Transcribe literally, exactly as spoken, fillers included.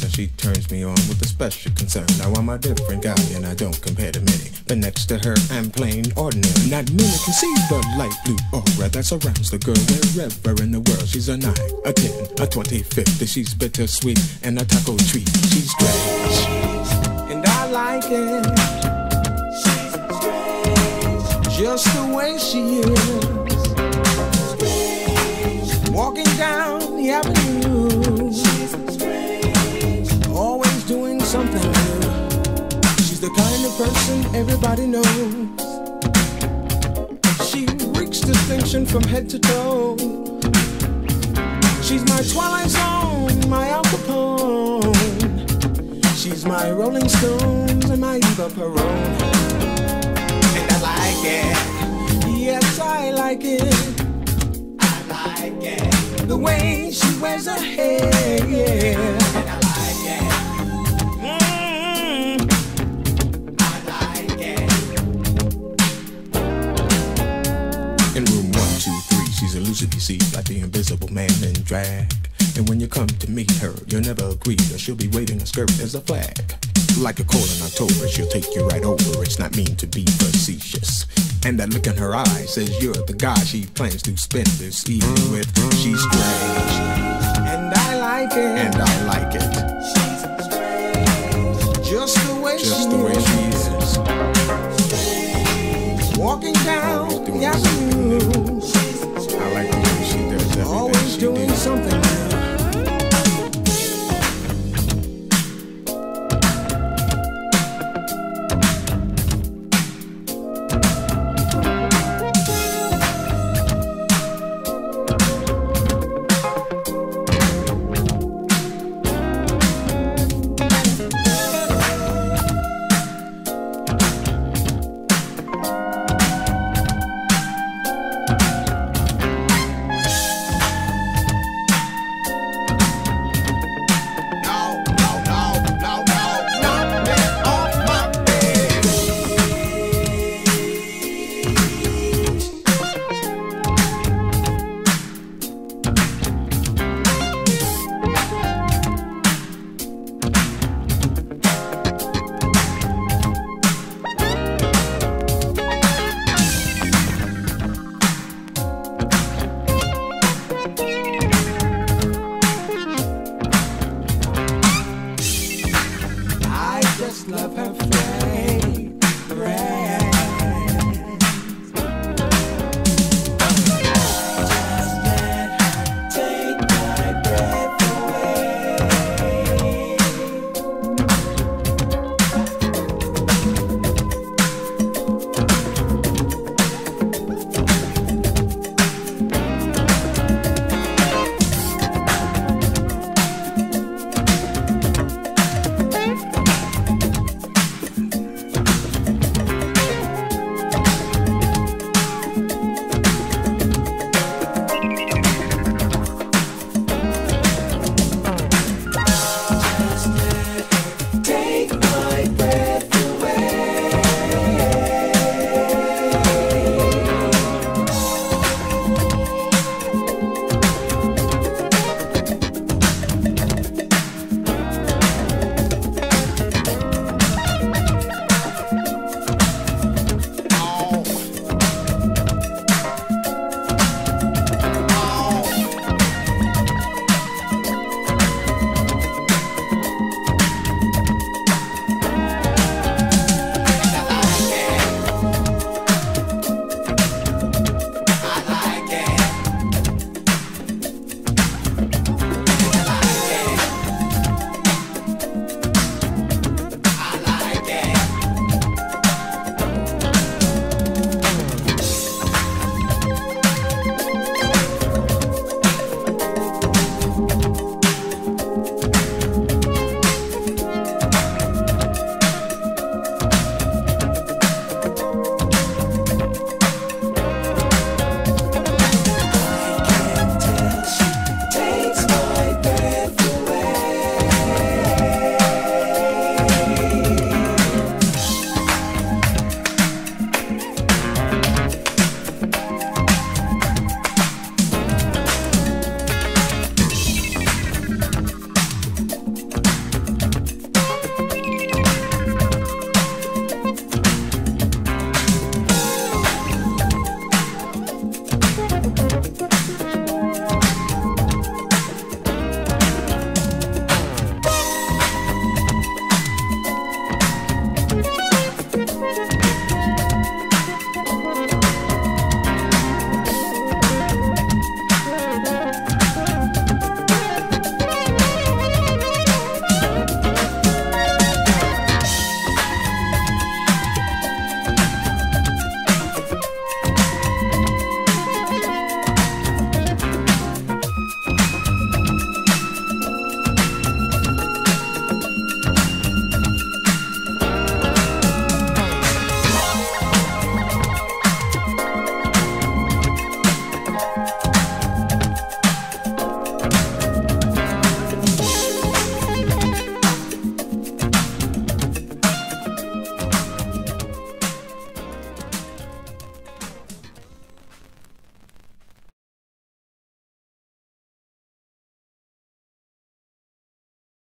she turns me on with a special concern. Now I'm a different guy and I don't compare to many, but next to her I'm plain ordinary. Not many can see the light blue aura that surrounds the girl wherever in the world. She's a nine, a ten, a twenty, fifty. She's bittersweet and a taco treat. She's strange, and I like it. She's strange, just the way she is. Walking down the avenue, she's strange, always doing something new. She's the kind of person everybody knows. She reeks distinction from head to toe. She's my Twilight Zone, my Al Capone. She's my Rolling Stones and my Eva Peron. And I like it, yes I like it. The way she wears her hair, yeah. And I like it. Mm-hmm. I like it. In room one, two, three, she's elusive, you see, like the invisible man in drag. And when you come to meet her, you'll never agree that she'll be waving a skirt as a flag. Like a cold in October, she'll take you right over. It's not mean to be facetious. And that look in her eye says you're the guy she plans to spend this evening with. She's strange, and I like it. And I like it.